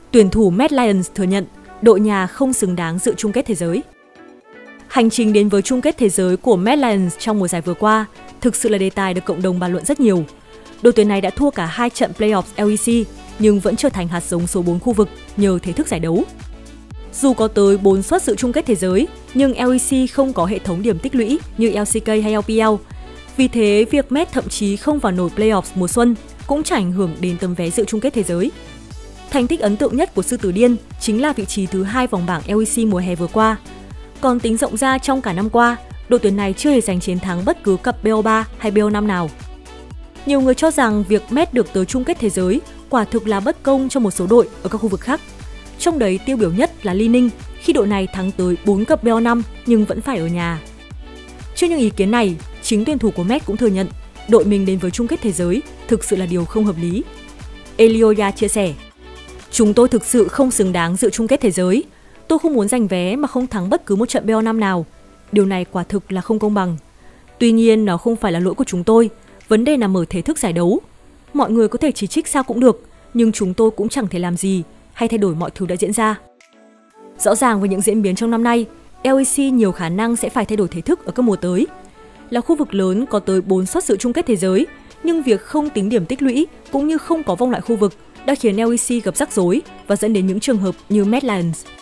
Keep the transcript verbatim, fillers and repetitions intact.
Tuyển thủ Mad Lions thừa nhận đội nhà không xứng đáng dự chung kết thế giới. Hành trình đến với chung kết thế giới của Mad Lions trong mùa giải vừa qua thực sự là đề tài được cộng đồng bàn luận rất nhiều. Đội tuyển này đã thua cả hai trận playoff lờ e xê nhưng vẫn trở thành hạt giống số bốn khu vực nhờ thể thức giải đấu. Dù có tới bốn suất dự chung kết thế giới, nhưng lờ e xê không có hệ thống điểm tích lũy như lờ xê ca hay lờ pê lờ. Vì thế, việc Mad thậm chí không vào nổi playoffs mùa xuân cũng chẳng ảnh hưởng đến tấm vé dự chung kết thế giới. Thành tích ấn tượng nhất của Sư Tử Điên chính là vị trí thứ hai vòng bảng lờ e xê mùa hè vừa qua. Còn tính rộng ra trong cả năm qua, đội tuyển này chưa hề giành chiến thắng bất cứ cặp bê o ba hay bê o năm nào. Nhiều người cho rằng việc Mad được tới chung kết thế giới quả thực là bất công cho một số đội ở các khu vực khác. Trong đấy tiêu biểu nhất là Li Ninh khi đội này thắng tới bốn cặp bê o năm nhưng vẫn phải ở nhà. Trước những ý kiến này, chính tuyển thủ của Mad cũng thừa nhận đội mình đến với chung kết thế giới thực sự là điều không hợp lý. Elioya chia sẻ: "Chúng tôi thực sự không xứng đáng dự chung kết thế giới. Tôi không muốn giành vé mà không thắng bất cứ một trận bê o năm nào. Điều này quả thực là không công bằng. Tuy nhiên, nó không phải là lỗi của chúng tôi. Vấn đề nằm ở thể thức giải đấu. Mọi người có thể chỉ trích sao cũng được, nhưng chúng tôi cũng chẳng thể làm gì hay thay đổi mọi thứ đã diễn ra." Rõ ràng với những diễn biến trong năm nay, lờ e xê nhiều khả năng sẽ phải thay đổi thể thức ở các mùa tới. Là khu vực lớn có tới bốn suất dự chung kết thế giới, nhưng việc không tính điểm tích lũy cũng như không có vòng loại khu vực đã khiến lờ e xê gặp rắc rối và dẫn đến những trường hợp như Mad Lions.